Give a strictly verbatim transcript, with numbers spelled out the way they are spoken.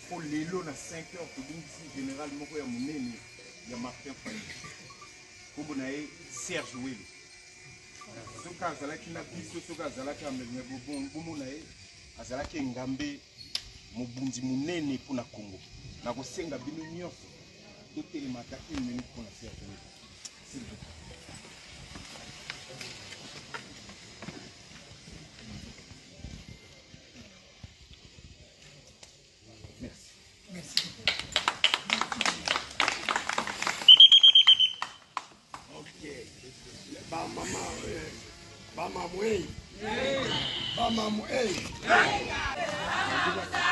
pour l'élo na cinq heures pour ici général moko ya munene ya Martin Faye kombo na ye Serge Wele soka azalaki na biso soka azalaki amenya bomo na ye azalaki ngambe mobundi munene pour na Congo na kosenga bino nyonso totelemaka une minute pour na Serge Wele s'il vous plaît. Ba mamu, hey. Ba mamu, hey.